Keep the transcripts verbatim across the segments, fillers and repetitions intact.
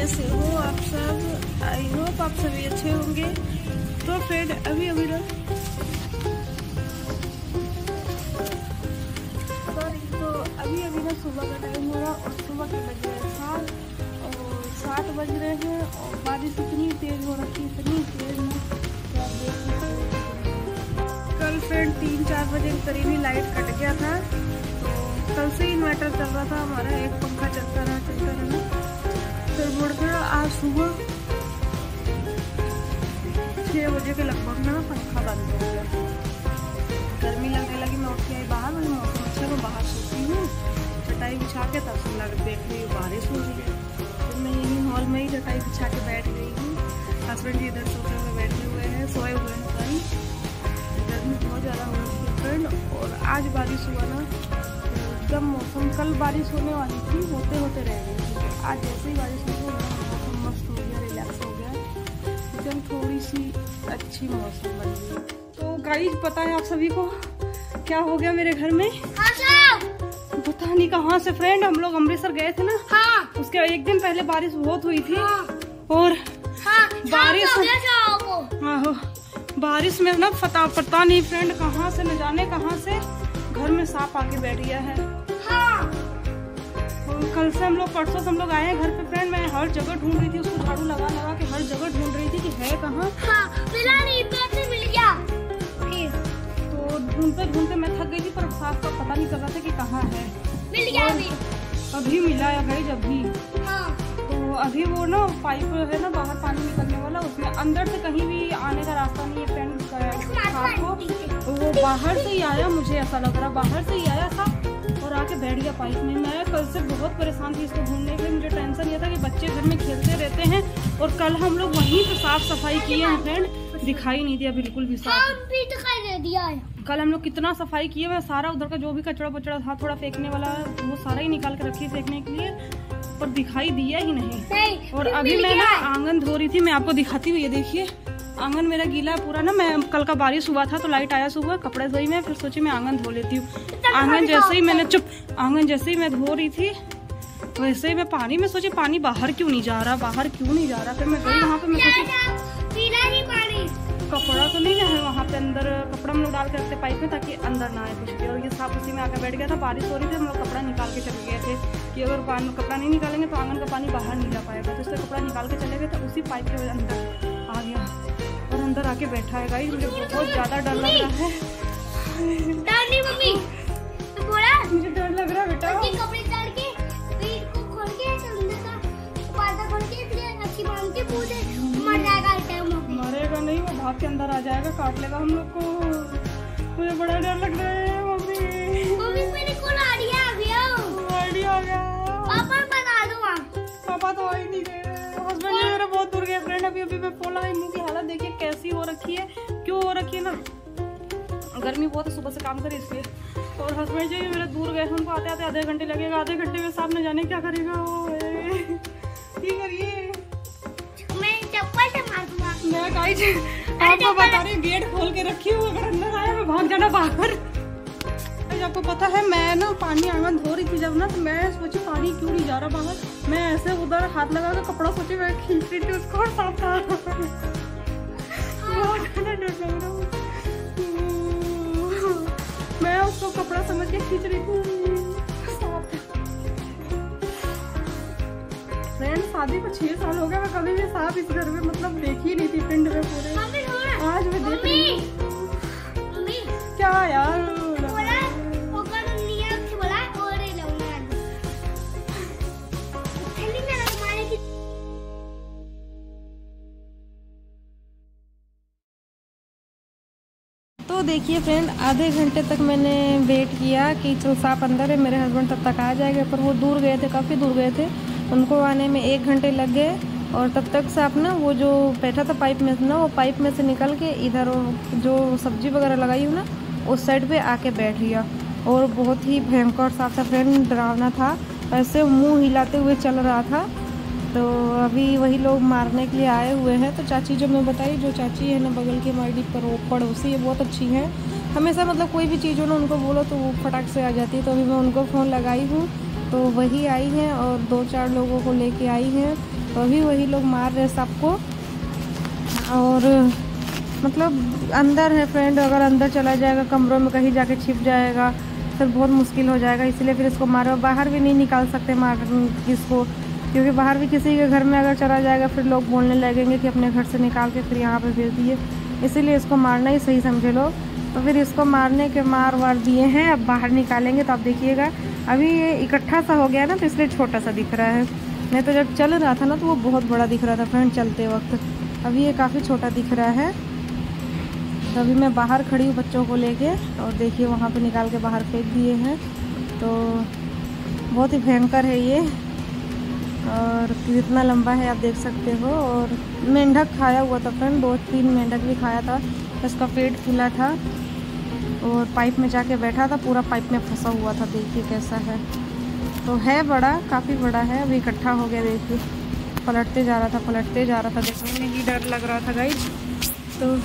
कैसे हो आप सब? आई होप आप सभी अच्छे होंगे। तो फ्रेंड अभी अभी ना सॉरी तो अभी अभी ना सुबह का टाइम हो रहा और सुबह के बज रहे हैं सात और सात बज रहे हैं और बारिश इतनी तेज हो रखी इतनी तेज ना क्या देख सकते हैं। कल फ्रेंड तीन चार बजे के करीब ही लाइट कट गया था। तो कल से ही इन्वर्टर चल रहा था हमारा, एक पंखा चलता रहा चलता रहा फिर मुड़कर आज सुबह छः बजे के लगभग ना पंखा बंद हो गया। गर्मी लगने लगी, मैं उठ के आई बाहर, मैंने मौसम अच्छा मैं बाहर सोती हूँ चटाई बिछा के, तब से लग देख रही हूँ बारिश हो रही है। तो मैं यही हॉल में ही चटाई बिछा के बैठ गई हूँ। हस्बैंड जी इधर सोफे में बैठे हुए हैं, सोए हुए हैं भाई। गर्मी बहुत ज़्यादा हो रही है फ्रेंड। और आज बारिश हुआ ना एकदम मौसम, कल बारिश होने वाली थी होते होते रह गई थी, आज जैसे ही बारिश हुई मौसम मस्त हो गया, रिलैक्स हो गया, एकदम थोड़ी सी अच्छी मौसम बन गई। तो गाइस पता है आप सभी को क्या हो गया मेरे घर में? पता नहीं कहाँ से फ्रेंड, हम लोग अमृतसर गए थे ना। हाँ। उसके एक दिन पहले बारिश बहुत हुई थी। हाँ। और हाँ, बारिश आहो बारिश में ना पता पता नहीं फ्रेंड कहाँ से न जाने कहाँ से घर में सांप आके बैठ गया है। हाँ। कल से हम लोग परसों से हम लोग आए हैं घर पे फ्रेंड। मैं हर जगह ढूंढ रही थी उसको, झाड़ू लगा लगा के हर जगह ढूंढ रही थी कि है कहाँ। हाँ, मिला नहीं, पैसे मिल गया। तो ढूंढते ढूंढते मैं थक गई थी पर सांप का पता नहीं चल रहा था कि कहाँ है। मिल गया अभी अभी मिला है भाई अभी। हाँ। तो अभी वो ना पाइप है ना बाहर पानी निकलने वाला, उसमें अंदर से कहीं भी आने का रास्ता नहीं है फ्रेंड को। वो बाहर से ही आया, मुझे ऐसा लग रहा बाहर से ही आया था और आके बैठ गया पाइप में। मैं कल से बहुत परेशान थी इसको ढूंढने के लिए। मुझे टेंशन ये था कि बच्चे घर में खेलते रहते हैं और कल हम लोग वहीं पे साफ सफाई किए हैं फ्रेंड, दिखाई नहीं दिया बिल्कुल भी साफ भी दिखाई नहीं दिया। कल हम लोग कितना सफाई किए, मैं सारा उधर का जो भी कचड़ा बचड़ा था थोड़ा फेंकने वाला वो सारा ही निकाल के रखी फेंकने के लिए, पर दिखाई दिया ही नहीं, नहीं। और अभी मैं ना आंगन धो रही थी, मैं आपको दिखाती हूँ, ये देखिए आंगन मेरा गीला पूरा ना। मैं कल का बारिश हुआ था तो लाइट आया सुबह, कपड़े धोई मैं, फिर सोची मैं आंगन धो लेती हूँ। आंगन जैसे ही मैंने चुप आंगन जैसे ही मैं धो रही थी वैसे ही मैं पानी में सोची पानी बाहर क्यों नहीं जा रहा, बाहर क्यों नहीं जा रहा। फिर मैं गई वहाँ पे, मैं सोची कपड़ा तो नहीं है वहाँ पे, अंदर कपड़ा हम लोग डाल के रखते पाइप में ताकि अंदर ना आए कुछ भी। और ये सांप उसी में आकर बैठ गया था। बारिश हो रही थी, हम लोग कपड़ा निकाल के चले गए थे कि अगर पानी कपड़ा नहीं निकालेंगे तो आंगन का पानी बाहर नहीं जा पाएगा, तो इसलिए कपड़ा निकाल के चले गए थे। उसी पाइप के अंदर आ गया और अंदर आके बैठा है गाइस। मुझे बहुत ज्यादा डर लग रहा है। डर नहीं मम्मी, मुझे डर लग रहा है बेटा। कपड़े डाल के को खोल के अंदर का पर्दा खोल के फिर अच्छी बांध के पूरे मर जाएगा। मरेगा नहीं, वो भाग के अंदर आ जाएगा, काट लेगा हम लोग को। मुझे बड़ा डर लग रहा है मम्मी। मम्मी मेरे को आइडिया आ गया आइडिया आ गया पापा बता दो। पापा तो आ ही नहीं रहे, हस्बैंड जी मेरे बहुत दूर गए फ्रेंड। अभी अभी मैं फोन लगाई, मुंह की हालत देखिए कैसी हो रखी है, क्यों हो रखी है ना, गर्मी बहुत है, सुबह से काम करे इसलिए। और हस्बैंड जी मेरे दूर गए, उनको आते आते आधे घंटे लगेगा, आधे घंटे में साहब न जाने क्या करेगा वो। ठीक करिए मैं चप्पल से मार दूंगा। मैं गाइस आपको बता रही हूँ गेट खोल के रखी हूँ, अगर अंदर आया मैं भाग जाना बाहर। आपको पता है मैं ना पानी आंगन धो रही थी जब ना, तो मैं सोची पानी क्यों नहीं जा रहा बाहर। मैं ऐसे उधर हाथ लगा के कपड़ा सोची मैं खींच रही थी उसको और साफ था। मैं उसको कपड़ा समझ के खींच रही थी। फ्रेंड शादी को छह साल हो गया, मैं कभी भी सांप इस घर में मतलब देखी ही नहीं थी पिंड में पूरे। आज मैं देख रही हूँ। क्या यार तो देखिए फ्रेंड आधे घंटे तक मैंने वेट किया कि चलो सांप अंदर है, मेरे हस्बैंड तब तक आ जाएंगे, पर वो दूर गए थे, काफ़ी दूर गए थे, उनको आने में एक घंटे लग गए। और तब तक सांप ना वो जो बैठा था पाइप में ना, वो पाइप में से निकल के इधर जो सब्जी वगैरह लगाई हूँ ना उस साइड पे आके बैठ गया। और बहुत ही भयंकर सांप था फ्रेंड, डरावना था, ऐसे मुँह हिलाते हुए चल रहा था। तो अभी वही लोग मारने के लिए आए हुए हैं। तो चाची जो मैं बताई, जो चाची है ना बगल की हमारी पर पड़ोसी है, बहुत अच्छी है, हमेशा मतलब कोई भी चीज़ हो ना उनको बोलो तो वो फटाक से आ जाती है। तो अभी मैं उनको फ़ोन लगाई हूँ तो वही आई हैं और दो चार लोगों को लेके आई हैं। तो अभी वही लोग मार रहे सांप को। और मतलब अंदर है फ्रेंड, अगर अंदर चला जाएगा कमरों में कहीं जाके छिप जाएगा फिर बहुत मुश्किल हो जाएगा, इसलिए फिर इसको मारो। बाहर भी नहीं निकाल सकते मार इसको, क्योंकि बाहर भी किसी के घर में अगर चला जाएगा फिर लोग बोलने लगेंगे कि अपने घर से निकाल के फिर यहाँ पे भेज दिए, इसीलिए इसको मारना ही सही समझे लोग। तो फिर इसको मारने के मार वार दिए हैं, अब बाहर निकालेंगे। तो आप देखिएगा अभी ये इकट्ठा सा हो गया ना, तो इसलिए छोटा सा दिख रहा है, नहीं तो जब चल रहा था ना तो वो बहुत बड़ा दिख रहा था फ्रेंड चलते वक्त। अभी ये काफ़ी छोटा दिख रहा है। तो अभी मैं बाहर खड़ी हूँ बच्चों को लेके, और देखिए वहाँ पे निकाल के बाहर फेंक दिए हैं। तो बहुत ही भयंकर है ये, और कितना लंबा है आप देख सकते हो। और मेंढक खाया हुआ था फ्रेंड, दो तीन मेंढक भी खाया था, इसका पेट फूला था और पाइप में जाके बैठा था, पूरा पाइप में फंसा हुआ था। देखिए कैसा है, तो है बड़ा, काफ़ी बड़ा है। अभी इकट्ठा हो गया, देखिए पलटते जा रहा था पलटते जा रहा था, देखने में ही डर लग रहा था गाइस। तो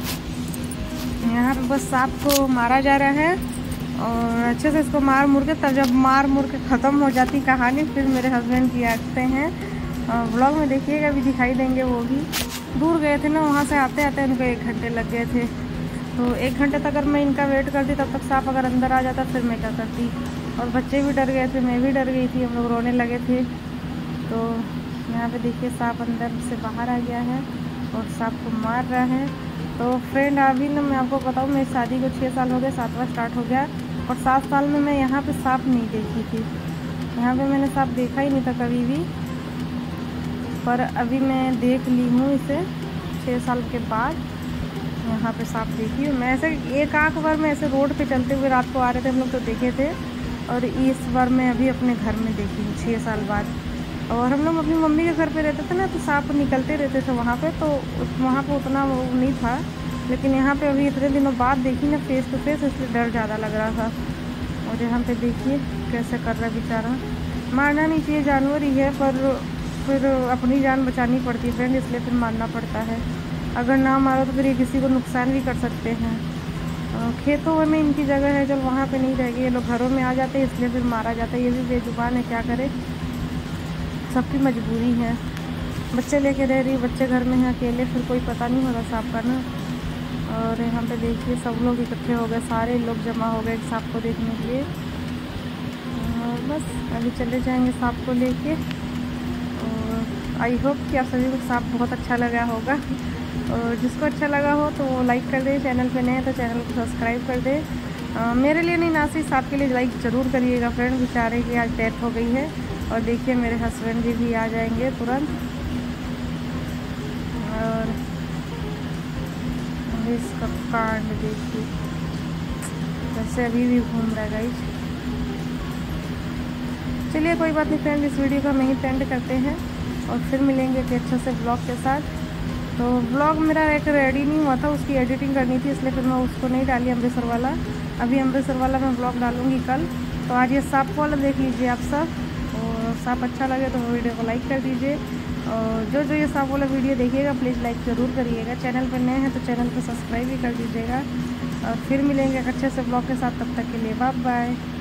यहाँ पे बस सांप को मारा जा रहा है और अच्छे से इसको मार मुर के, तब जब मार मुर के ख़त्म हो जाती कहानी फिर मेरे हस्बैंड जी आते हैं। व्लॉग में देखिएगा, अभी दिखाई देंगे। वो भी दूर गए थे ना, वहाँ से आते आते उनको एक घंटे लग गए थे। तो एक घंटे तक अगर मैं इनका वेट करती तब तक सांप अगर अंदर आ जाता फिर मैं क्या करती। और बच्चे भी डर गए थे, मैं भी डर गई थी, हम लोग रोने लगे थे। तो यहाँ पे देखिए सांप अंदर से बाहर आ गया है और सांप को मार रहा है। तो फ्रेंड अभी ना मैं आपको बताऊँ, मेरी शादी को छः साल हो गए, सातवां स्टार्ट हो गया, और सात साल में मैं यहाँ पे सांप नहीं देखी थी। यहाँ पे मैंने सांप देखा ही नहीं था कभी भी, पर अभी मैं देख ली हूँ इसे छः साल के बाद। यहाँ पे सांप देखी हूँ मैं, ऐसे एक आँख बार मैं ऐसे रोड पे चलते हुए रात को आ रहे थे हम लोग तो देखे थे, और इस बार मैं अभी अपने घर में देखी हूँ छः साल बाद। और हम लोग अपनी मम्मी के घर पे रहते थे ना, तो सांप निकलते रहते थे वहाँ पे, तो वहाँ पे उतना वो नहीं था, लेकिन यहाँ पे अभी इतने दिनों बाद देखी ना फेस टू फेस, इसलिए डर ज़्यादा लग रहा था। और यहाँ पे देखिए कैसे कर रहा है बेचारा। मारना नहीं चाहिए, जानवर ही है, पर फिर अपनी जान बचानी पड़ती है फ्रेंड, इसलिए फिर मारना पड़ता है। अगर ना मारो तो फिर ये किसी को नुकसान भी कर सकते हैं। खेतों में इनकी जगह है, जब वहाँ पे नहीं रहेगी, ये लोग घरों में आ जाते हैं, इसलिए फिर मारा जाता है। ये भी बेजुबान है, क्या करे, सबकी मजबूरी है। बच्चे लेके रह रही, बच्चे घर में हैं अकेले, फिर कोई पता नहीं होता सांप का ना। और यहाँ पे देखिए सब लोग इकट्ठे हो गए, सारे लोग जमा हो गए सांप को देखने के लिए। और बस अभी चले जाएंगे सांप को लेके। और आई होप कि आप सभी को सांप बहुत अच्छा लगा होगा, और जिसको अच्छा लगा हो तो वो लाइक कर दे, चैनल पे नए हैं तो चैनल को सब्सक्राइब कर दे। आ, मेरे लिए नहीं, नासिक सांप के लिए लाइक ज़रूर करिएगा फ्रेंड, बेचारे की आज डेथ हो गई है। और देखिए मेरे हस्बैंड जी भी आ जाएंगे तुरंत। और इसका कांड देखिए जैसे अभी भी घूम रहा है गाइस। चलिए कोई बात नहीं फ्रेंड, इस वीडियो को हम यहीं एंड करते हैं और फिर मिलेंगे एक अच्छे से ब्लॉग के साथ। तो ब्लॉग मेरा एक रेडी नहीं हुआ था, उसकी एडिटिंग करनी थी, इसलिए फिर मैं उसको नहीं डाली अमृतसर वाला। अभी अमृतसर वाला मैं ब्लॉग डालूँगी कल। तो आज ये सांप वाला देख लीजिए आप सब, और सांप अच्छा लगे तो वीडियो को लाइक कर दीजिए। और जो जो ये सांप वाला वीडियो देखिएगा प्लीज़ लाइक ज़रूर करिएगा। चैनल पर नए हैं तो चैनल को सब्सक्राइब भी कर दीजिएगा। और फिर मिलेंगे एक अच्छे से ब्लॉग के साथ, तब तक के लिए बाय बाय।